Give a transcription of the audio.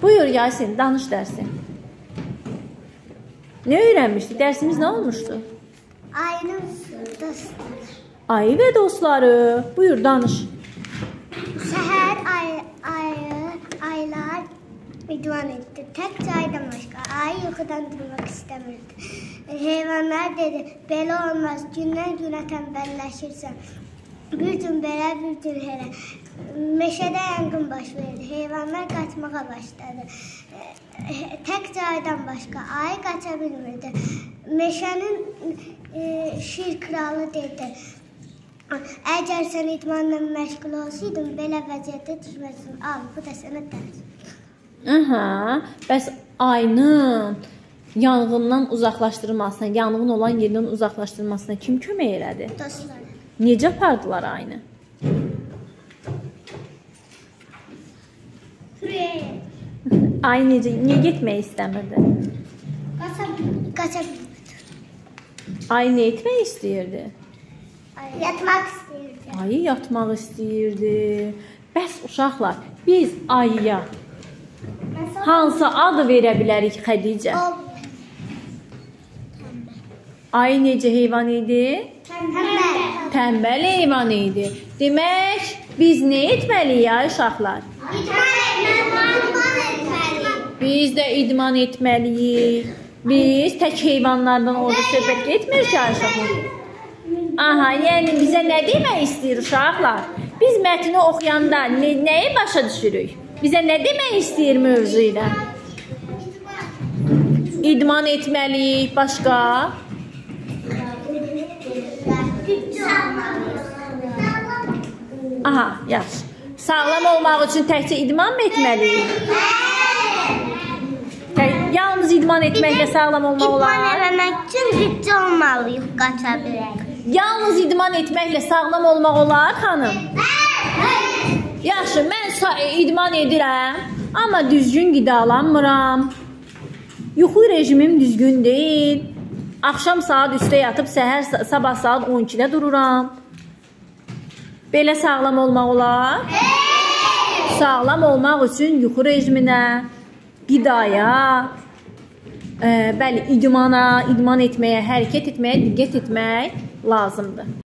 Buyur Yasin, danış dərsi. Ne öyrənmişdik? Dərsimiz nə olmuşdu? Ayının dostları. Ayı ve dostları. Buyur danış. Səhər aylar idman etdi. Tək aydan başqa. Ayı yuxudan durmaq istəmirdi. Heyvanlar dedi, belə olmaz. Gündən günə tənbəlləşirsən. Bir gün belə, bir gün elə. Meşədə yangın baş verdi. Heyvanlar qaçmağa başladı. Tək aydan başqa ayı qaça bilmirdi. Meşənin şir kralı dedi, əgər sən idmanla məşğul olsaydın, belə vəziyyətə düşməzdin. Al, bu da sənə dərs. Aha, bəs ayının yanğından uzaqlaşdırılmasına, yanğın olan yerindən uzaqlaşdırılmasına kim kömək elədi? Dostları. Necə apardılar ayını? Ay niyə getmək istəmirdi? Qaça bilmirdi. Ay nə etmək istəyirdi? Yatmaq istəyirdi. Ayı yatmaq istəyirdi. Bəs uşaqlar, biz ayıya hansı adı verə bilərik Xədicə? Ayı necə heyvan idi? Tənbəl heyvan idi. Demək, biz nə etməliyik ay uşaqlar? Biz də idman etməliyik. Biz tək heyvanlardan orada söhbət getmir ki, ay uşaqlar. Aha, yəni bizə nə demək istəyir uşaqlar? Biz mətni oxuyanda nəyi başa düşürük? Bizə nə demək istəyir mövzu ilə? İdman etməliyik, başqa? Aha, yaxşı. Sağlam olmaq üçün təkcə idman mı etməliyik? Yalnız idman etməklə sağlam olmaq olar? İdman etmək üçün güclü olmalıyıq, qaça bilək. Yalnız idman etməklə sağlam olmaq olar, xanım? Yaxşı, mən idman edirəm, amma düzgün qidalanmıram. Yuxu rejimim düzgün deyil. Axşam saat 3-də yatıb, sabah saat 12-də dururam. Belə sağlam olmaq olar? Sağlam olmaq üçün yuxu rejiminə, qidaya, idman etməyə, hərəkət etməyə diqqət etmək lazımdır.